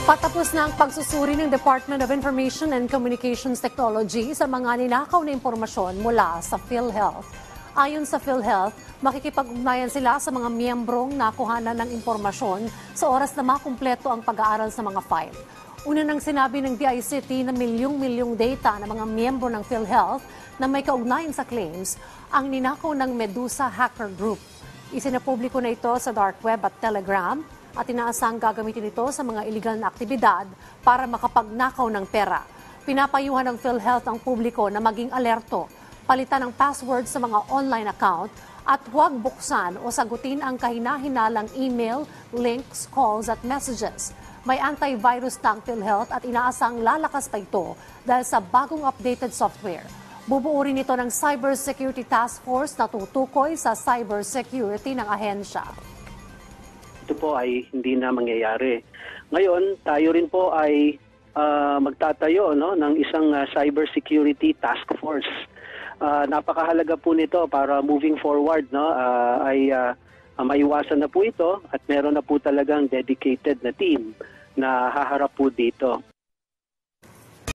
Patapos na ang pagsusuri ng Department of Information and Communications Technology sa mga ninakaw na impormasyon mula sa PhilHealth. Ayon sa PhilHealth, makikipag-ugnayan sila sa mga miyembrong nakuhanan ng impormasyon sa oras na makumpleto ang pag-aaral sa mga file. Una nang sinabi ng DICT na milyong-milyong data ng mga miyembro ng PhilHealth na may kaugnayan sa claims ang ninakaw ng Medusa Hacker Group. Isinapubliko na ito sa dark web at Telegram at inaasang gagamitin ito sa mga iligal na aktibidad para makapagnakaw ng pera. Pinapayuhan ng PhilHealth ang publiko na maging alerto, palitan ng password sa mga online account at huwag buksan o sagutin ang kahina-hinalang email, links, calls at messages. May antivirus na ang PhilHealth at inaasang lalakas pa ito dahil sa bagong updated software. Bubuo rin ito ng Cybersecurity Task Force na tutukoy sa cybersecurity ng ahensya. Ito po ay hindi na mangyayari. Ngayon, tayo rin po ay magtatayo ng isang cybersecurity task force. Napakahalaga po nito para moving forward ay maiwasan na po ito at meron na po talagang dedicated na team na haharap po dito.